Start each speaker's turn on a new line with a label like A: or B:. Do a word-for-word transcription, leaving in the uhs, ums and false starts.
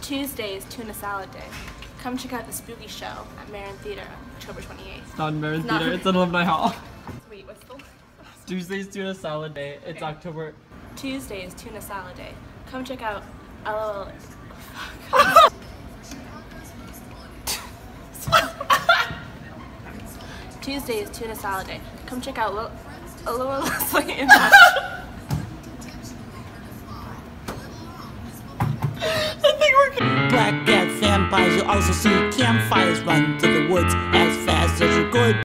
A: Tuesday is tuna salad day. Come check out the spooky show at Marin Theater on October twenty-eighth.
B: It's not in Marin
A: It's
B: Theater,
A: not.
B: it's in Alumni Hall.
A: Wait, what's the
B: Tuesday's tuna salad day. It's
A: Okay.
B: October.
A: Tuesday is tuna salad day. Come check out L Tuesday is tuna salad day. Come check out Lo Lolsley in
C: Black cat vampires, you also see campfires. Run to the woods as fast as you could.